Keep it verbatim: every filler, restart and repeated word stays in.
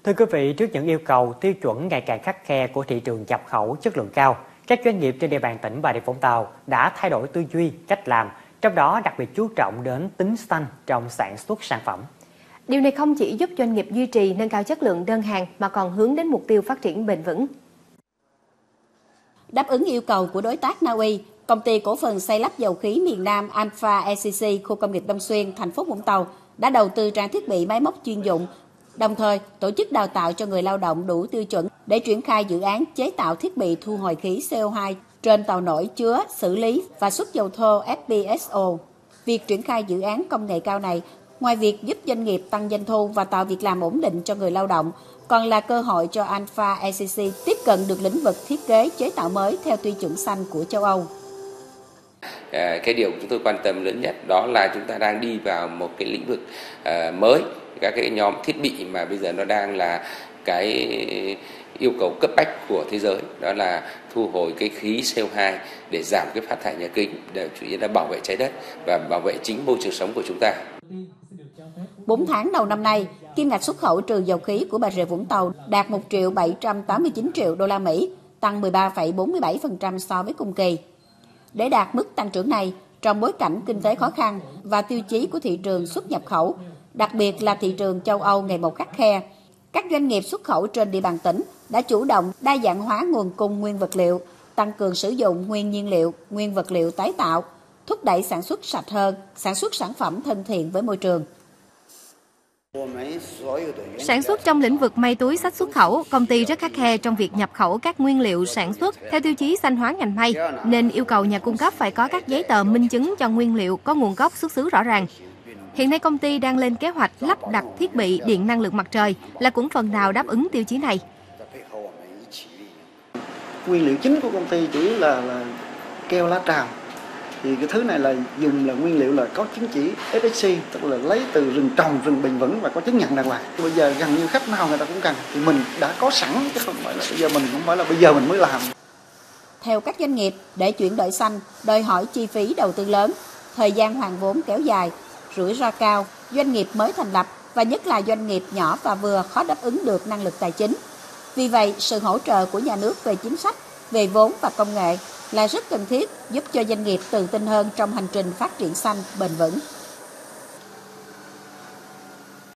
Thưa quý vị, trước những yêu cầu tiêu chuẩn ngày càng khắt khe của thị trường nhập khẩu chất lượng cao, các doanh nghiệp trên địa bàn tỉnh Bà Rịa Vũng Tàu đã thay đổi tư duy, cách làm, trong đó đặc biệt chú trọng đến tính xanh trong sản xuất sản phẩm. Điều này không chỉ giúp doanh nghiệp duy trì nâng cao chất lượng đơn hàng mà còn hướng đến mục tiêu phát triển bền vững. Đáp ứng yêu cầu của đối tác Na Uy, Công ty cổ phần xây lắp dầu khí miền Nam Alpha e xê xê khu công nghiệp Long Xuyên, thành phố Vũng Tàu đã đầu tư trang thiết bị máy móc chuyên dụng, đồng thời tổ chức đào tạo cho người lao động đủ tiêu chuẩn để triển khai dự án chế tạo thiết bị thu hồi khí xê o hai trên tàu nổi chứa, xử lý và xuất dầu thô ép pê ét o. Việc triển khai dự án công nghệ cao này, ngoài việc giúp doanh nghiệp tăng doanh thu và tạo việc làm ổn định cho người lao động, còn là cơ hội cho Alpha e xê xê tiếp cận được lĩnh vực thiết kế chế tạo mới theo tiêu chuẩn xanh của châu Âu. À, cái điều chúng tôi quan tâm lớn nhất đó là chúng ta đang đi vào một cái lĩnh vực à, mới, các cái nhóm thiết bị mà bây giờ nó đang là cái yêu cầu cấp bách của thế giới, đó là thu hồi cái khí xê o hai để giảm cái phát thải nhà kính, để chủ yếu là bảo vệ trái đất và bảo vệ chính môi trường sống của chúng ta. bốn tháng đầu năm nay, kim ngạch xuất khẩu trừ dầu khí của Bà Rịa Vũng Tàu đạt một triệu bảy trăm tám mươi chín triệu đô la Mỹ, tăng mười ba phẩy bốn mươi bảy phần trăm so với cùng kỳ. Để đạt mức tăng trưởng này, trong bối cảnh kinh tế khó khăn và tiêu chí của thị trường xuất nhập khẩu, đặc biệt là thị trường châu Âu ngày một khắt khe, các doanh nghiệp xuất khẩu trên địa bàn tỉnh đã chủ động đa dạng hóa nguồn cung nguyên vật liệu, tăng cường sử dụng nguyên nhiên liệu, nguyên vật liệu tái tạo, thúc đẩy sản xuất sạch hơn, sản xuất sản phẩm thân thiện với môi trường. Sản xuất trong lĩnh vực may túi xách xuất khẩu, công ty rất khắt khe trong việc nhập khẩu các nguyên liệu sản xuất theo tiêu chí xanh hóa ngành may, nên yêu cầu nhà cung cấp phải có các giấy tờ minh chứng cho nguyên liệu có nguồn gốc xuất xứ rõ ràng. Hiện nay công ty đang lên kế hoạch lắp đặt thiết bị điện năng lượng mặt trời là cũng phần nào đáp ứng tiêu chí này. Nguyên liệu chính của công ty chủ yếu là, là keo lá tràm. Thì cái thứ này là dùng là nguyên liệu là có chứng chỉ ép ét xê, tức là lấy từ rừng trồng, rừng bền vững và có chứng nhận đàng hoàng. Bây giờ gần như khách nào người ta cũng cần, thì mình đã có sẵn chứ không phải là bây giờ mình không phải là bây giờ mình mới làm. Theo các doanh nghiệp, để chuyển đổi xanh đòi hỏi chi phí đầu tư lớn, thời gian hoàn vốn kéo dài, rủi ro cao, doanh nghiệp mới thành lập và nhất là doanh nghiệp nhỏ và vừa khó đáp ứng được năng lực tài chính. Vì vậy, sự hỗ trợ của nhà nước về chính sách, về vốn và công nghệ là rất cần thiết, giúp cho doanh nghiệp tự tin hơn trong hành trình phát triển xanh bền vững.